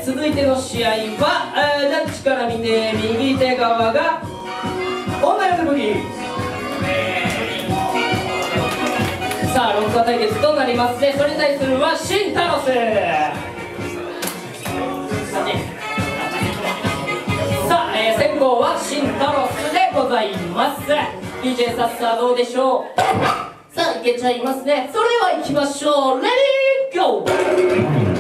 続いての試合は、ジャッジから見て右手側が女用の武器。さあロッカー対決となりますね。それに対するはシンタロス。さあ、先行はシンタロスでございます。 DJ サッサーどうでしょう。さあいけちゃいますね。それでは行きましょう。レディーゴー。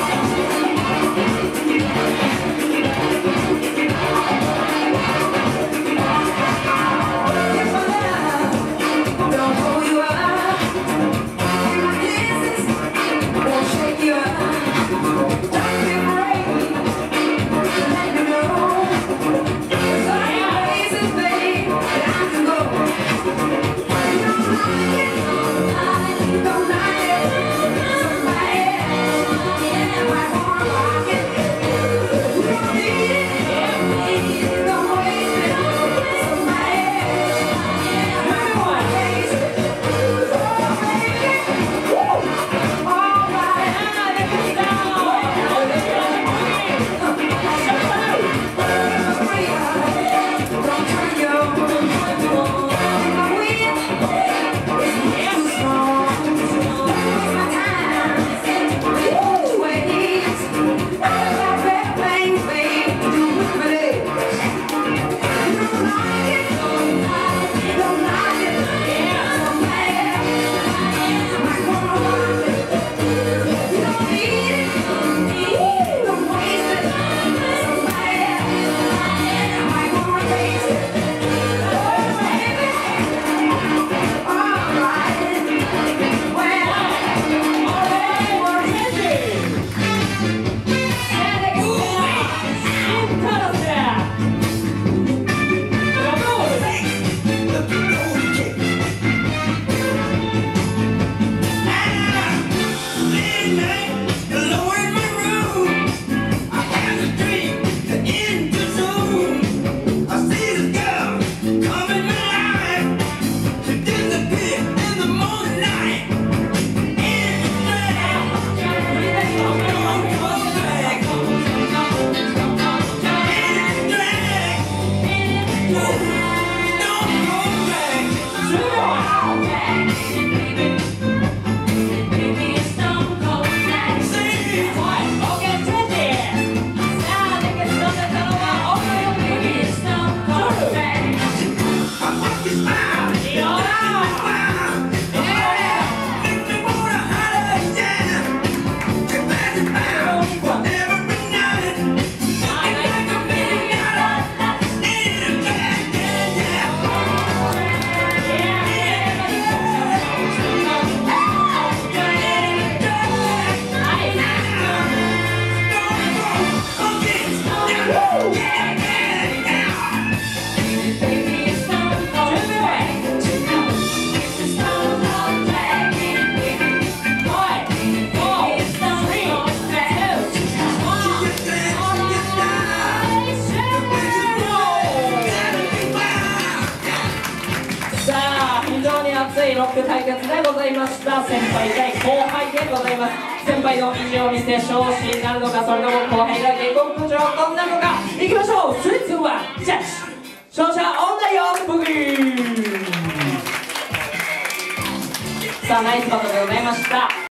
ロック対決でございました。先輩対後輩でございます。先輩の意地を見せ昇進になるのか、それとも後輩が下克上となるのか。いきましょう。3、2、1ジャッジ。勝者女用ブギー。さあナイスバトルでございました。